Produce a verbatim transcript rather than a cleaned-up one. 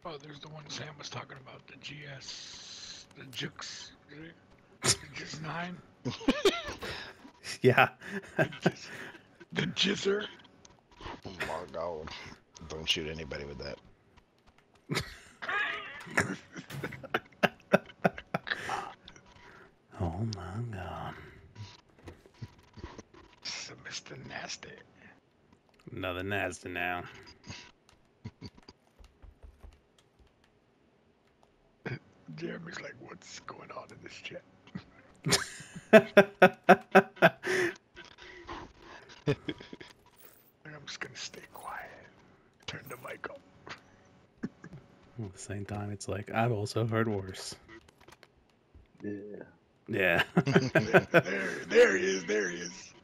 Oh, there's the one Sam was talking about, the G S, the Jux, the Jizz nine, Yeah. the, Jizz, the Jizzer. Oh my god. Don't shoot anybody with that. Oh my god. So Mister Nasty. Another nasty now. Jeremy's like, what's going on in this chat? I'm just gonna stay quiet. Turn the mic up. At the same time, it's like, I've also heard worse. Yeah. Yeah. there, there, there he is. There he is.